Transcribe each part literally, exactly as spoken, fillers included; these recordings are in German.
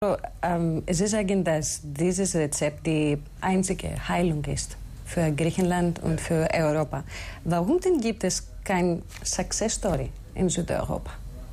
Ähm, Sie sagen, dass dieses Rezept die einzige Heilung ist für Griechenland und für Europa. Warum denn gibt es kein Success Story in Südeuropa?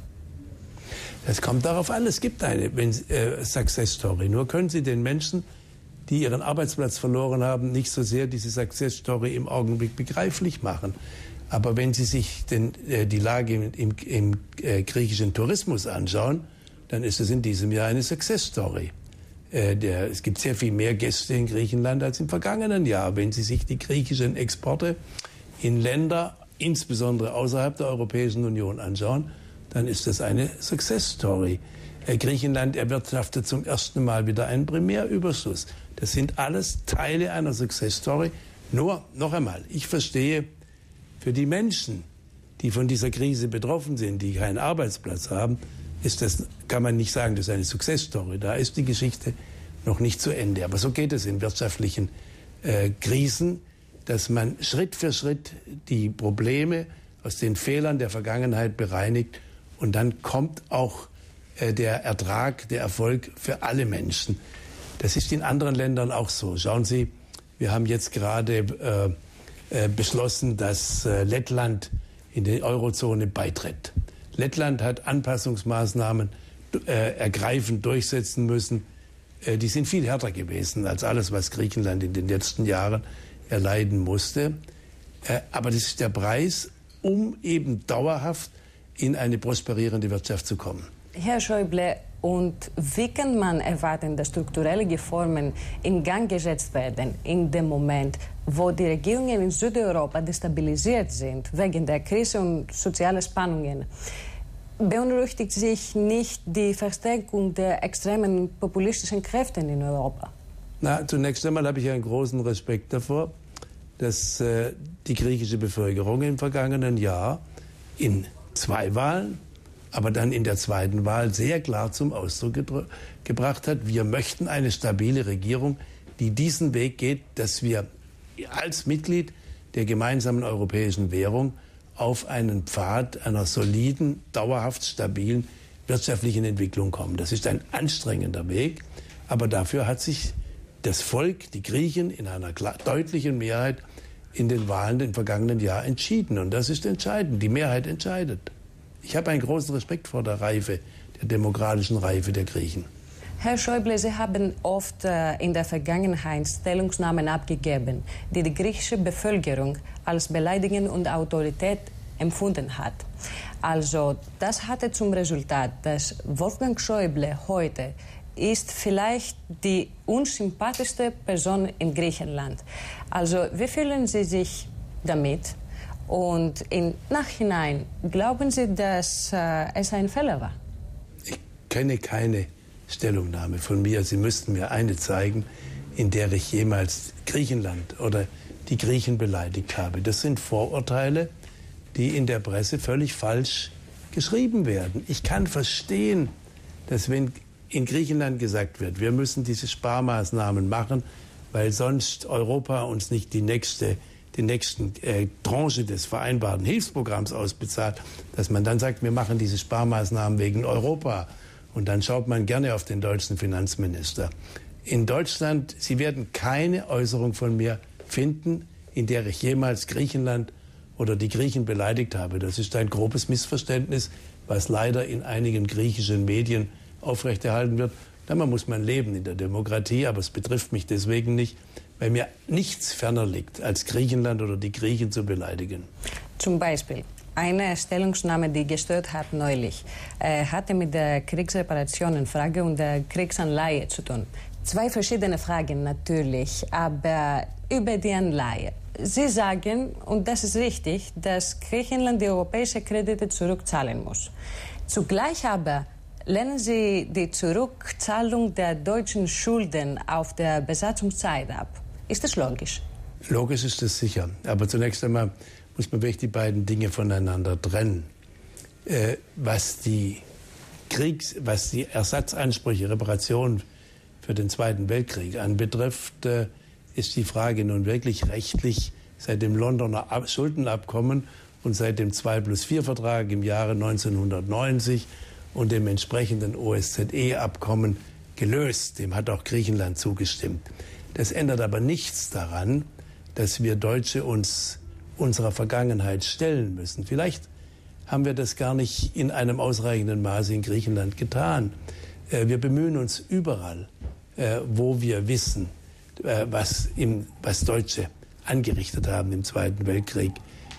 Es kommt darauf an, es gibt eine äh, Success Story. Nur können Sie den Menschen, die ihren Arbeitsplatz verloren haben, nicht so sehr diese Success Story im Augenblick begreiflich machen. Aber wenn Sie sich den, äh, die Lage im, im, im äh, griechischen Tourismus anschauen, dann ist es in diesem Jahr eine Success Story. Äh, der, es gibt sehr viel mehr Gäste in Griechenland als im vergangenen Jahr. Wenn Sie sich die griechischen Exporte in Länder, insbesondere außerhalb der Europäischen Union, anschauen, dann ist das eine Success Story. Äh, Griechenland erwirtschaftet zum ersten Mal wieder einen Primärüberschuss. Das sind alles Teile einer Success Story. Nur, noch einmal, ich verstehe, für die Menschen, die von dieser Krise betroffen sind, die keinen Arbeitsplatz haben, ist das, kann man nicht sagen, das ist eine Success Story. Da ist die Geschichte noch nicht zu Ende. Aber so geht es in wirtschaftlichen äh, Krisen, dass man Schritt für Schritt die Probleme aus den Fehlern der Vergangenheit bereinigt und dann kommt auch äh, der Ertrag, der Erfolg für alle Menschen. Das ist in anderen Ländern auch so. Schauen Sie, wir haben jetzt gerade äh, äh, beschlossen, dass äh, Lettland in die Eurozone beitritt. Lettland hat Anpassungsmaßnahmen äh, ergreifend durchsetzen müssen. Äh, die sind viel härter gewesen als alles, was Griechenland in den letzten Jahren erleiden musste. Äh, aber das ist der Preis, um eben dauerhaft in eine prosperierende Wirtschaft zu kommen. Herr Schäuble, und wie kann man erwarten, dass strukturelle Reformen in Gang gesetzt werden in dem Moment, wo die Regierungen in Südeuropa destabilisiert sind wegen der Krise und sozialer Spannungen? Beunruhigt sich nicht die Verstärkung der extremen populistischen Kräfte in Europa? Na, zunächst einmal habe ich einen großen Respekt davor, dass äh, die griechische Bevölkerung im vergangenen Jahr in zwei Wahlen, aber dann in der zweiten Wahl sehr klar zum Ausdruck gebracht hat, wir möchten eine stabile Regierung, die diesen Weg geht, dass wir als Mitglied der gemeinsamen europäischen Währung auf einen Pfad einer soliden, dauerhaft stabilen wirtschaftlichen Entwicklung kommen. Das ist ein anstrengender Weg, aber dafür hat sich das Volk, die Griechen, in einer klar, deutlichen Mehrheit in den Wahlen im vergangenen Jahr entschieden. Und das ist entscheidend. Die Mehrheit entscheidet. Ich habe einen großen Respekt vor der Reife, der demokratischen Reife der Griechen. Herr Schäuble, Sie haben oft äh, in der Vergangenheit Stellungnahmen abgegeben, die die griechische Bevölkerung als beleidigend und Autorität empfunden hat. Also, das hatte zum Resultat, dass Wolfgang Schäuble heute ist vielleicht die unsympathischste Person in Griechenland. Also, wie fühlen Sie sich damit? Und im Nachhinein, glauben Sie, dass äh, es ein Fehler war? Ich kenne keine Stellungnahme von mir. Sie müssten mir eine zeigen, in der ich jemals Griechenland oder die Griechen beleidigt habe. Das sind Vorurteile, die in der Presse völlig falsch geschrieben werden. Ich kann verstehen, dass wenn in Griechenland gesagt wird, wir müssen diese Sparmaßnahmen machen, weil sonst Europa uns nicht die nächste die nächsten äh, Tranche des vereinbarten Hilfsprogramms ausbezahlt, dass man dann sagt, wir machen diese Sparmaßnahmen wegen Europa. Und dann schaut man gerne auf den deutschen Finanzminister. In Deutschland, Sie werden keine Äußerung von mir finden, in der ich jemals Griechenland oder die Griechen beleidigt habe. Das ist ein grobes Missverständnis, was leider in einigen griechischen Medien aufrechterhalten wird. Damit muss man leben in der Demokratie, aber es betrifft mich deswegen nicht, weil mir nichts ferner liegt, als Griechenland oder die Griechen zu beleidigen. Zum Beispiel eine Stellungnahme, die gestört hat neulich, äh, hatte mit der Kriegsreparationenfrage und der Kriegsanleihe zu tun. Zwei verschiedene Fragen natürlich, aber über die Anleihe. Sie sagen, und das ist richtig, dass Griechenland die europäischen Kredite zurückzahlen muss. Zugleich aber lehnen Sie die Zurückzahlung der deutschen Schulden auf der Besatzungszeit ab. Ist das logisch? Logisch ist es sicher. Aber zunächst einmal muss man wirklich die beiden Dinge voneinander trennen. Äh, was die Kriegs-, was die Ersatzansprüche, Reparationen für den Zweiten Weltkrieg anbetrifft, äh, ist die Frage nun wirklich rechtlich seit dem Londoner Ab- Schuldenabkommen und seit dem zwei plus vier Vertrag im Jahre neunzehnhundertneunzig und dem entsprechenden O S Z E-Abkommen gelöst. Dem hat auch Griechenland zugestimmt. Das ändert aber nichts daran, dass wir Deutsche uns unserer Vergangenheit stellen müssen. Vielleicht haben wir das gar nicht in einem ausreichenden Maße in Griechenland getan. Wir bemühen uns überall, wo wir wissen, was, im, was Deutsche angerichtet haben im Zweiten Weltkrieg,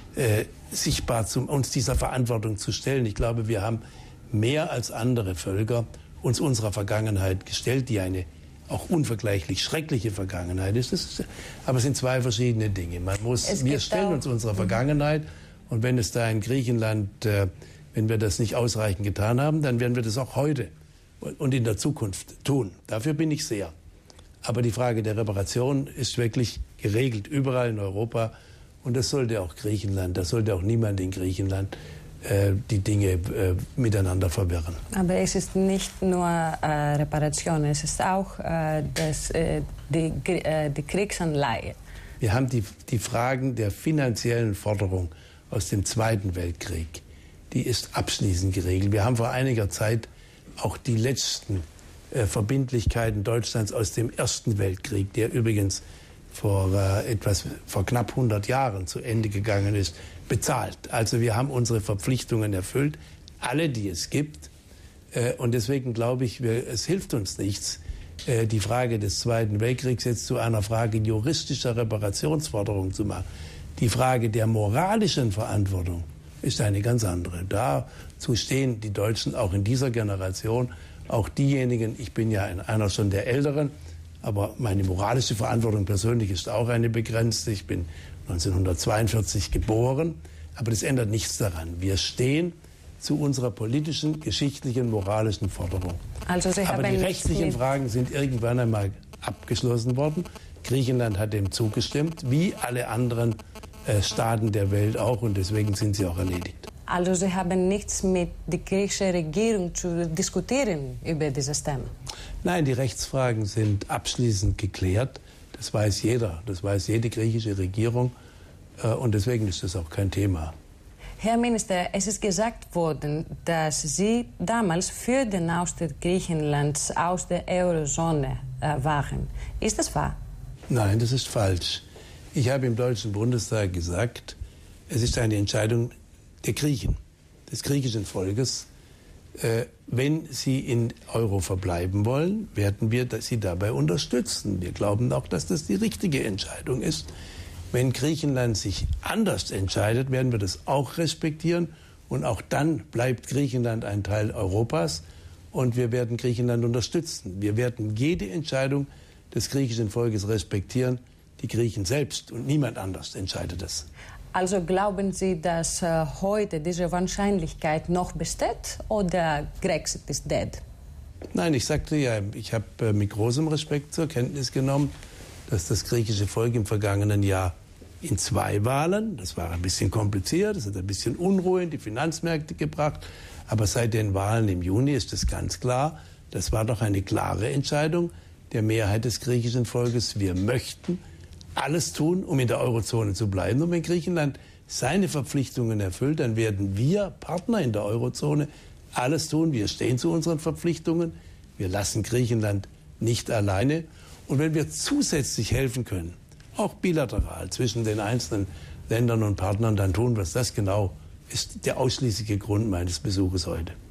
sichtbar zu uns dieser Verantwortung zu stellen. Ich glaube, wir haben mehr als andere Völker uns unserer Vergangenheit gestellt, die eine auch unvergleichlich schreckliche Vergangenheit ist. Das ist aber es sind zwei verschiedene Dinge. Man muss, wir stellen uns unserer Vergangenheit, und wenn es da in Griechenland, äh, wenn wir das nicht ausreichend getan haben, dann werden wir das auch heute und in der Zukunft tun. Dafür bin ich sehr. Aber die Frage der Reparation ist wirklich geregelt überall in Europa, und das sollte auch Griechenland, das sollte auch niemand in Griechenland äh, die Dinge äh, miteinander verwirren. Aber es ist nicht nur äh, Reparation, es ist auch äh, das, äh, die, äh, die Kriegsanleihe. Wir haben die, die Fragen der finanziellen Forderung aus dem Zweiten Weltkrieg, die ist abschließend geregelt. Wir haben vor einiger Zeit auch die letzten äh, Verbindlichkeiten Deutschlands aus dem Ersten Weltkrieg, der übrigens vor äh, etwas vor knapp hundert Jahren zu Ende gegangen ist, bezahlt. Also wir haben unsere Verpflichtungen erfüllt, alle, die es gibt. Äh, und deswegen glaube ich, wir, es hilft uns nichts, äh, die Frage des Zweiten Weltkriegs jetzt zu einer Frage juristischer Reparationsforderung zu machen. Die Frage der moralischen Verantwortung ist eine ganz andere. Dazu stehen die Deutschen auch in dieser Generation, auch diejenigen, ich bin ja einer schon der Älteren, aber meine moralische Verantwortung persönlich ist auch eine begrenzte. Ich bin neunzehnhundertzweiundvierzig geboren, aber das ändert nichts daran. Wir stehen zu unserer politischen, geschichtlichen, moralischen Forderung. Also Sie aber haben die rechtlichen Fragen sind irgendwann einmal abgeschlossen worden. Griechenland hat dem zugestimmt, wie alle anderen äh, Staaten der Welt auch, und deswegen sind sie auch erledigt. Also Sie haben nichts mit der griechischen Regierung zu diskutieren über dieses Thema? Nein, die Rechtsfragen sind abschließend geklärt. Das weiß jeder, das weiß jede griechische Regierung, äh, und deswegen ist das auch kein Thema. Herr Minister, es ist gesagt worden, dass Sie damals für den Austritt Griechenlands aus der Eurozone äh, waren. Ist das wahr? Nein, das ist falsch. Ich habe im Deutschen Bundestag gesagt, es ist eine Entscheidung der Griechen, des griechischen Volkes. Äh, wenn sie in Euro verbleiben wollen, werden wir sie dabei unterstützen. Wir glauben auch, dass das die richtige Entscheidung ist. Wenn Griechenland sich anders entscheidet, werden wir das auch respektieren. Und auch dann bleibt Griechenland ein Teil Europas. Und wir werden Griechenland unterstützen. Wir werden jede Entscheidung des griechischen Volkes respektieren. Die Griechen selbst und niemand anders entscheidet es. Also glauben Sie, dass äh, heute diese Wahrscheinlichkeit noch besteht, oder Grexit ist dead? Nein, ich sagte ja, ich habe äh, mit großem Respekt zur Kenntnis genommen, dass das griechische Volk im vergangenen Jahr in zwei Wahlen, das war ein bisschen kompliziert, das hat ein bisschen Unruhe in die Finanzmärkte gebracht, aber seit den Wahlen im Juni ist es ganz klar, das war doch eine klare Entscheidung der Mehrheit des griechischen Volkes. Wir möchten alles tun, um in der Eurozone zu bleiben. Und wenn Griechenland seine Verpflichtungen erfüllt, dann werden wir Partner in der Eurozone alles tun. Wir stehen zu unseren Verpflichtungen. Wir lassen Griechenland nicht alleine. Und wenn wir zusätzlich helfen können, auch bilateral zwischen den einzelnen Ländern und Partnern, dann tun wir es. Das genau ist der ausschließliche Grund meines Besuches heute.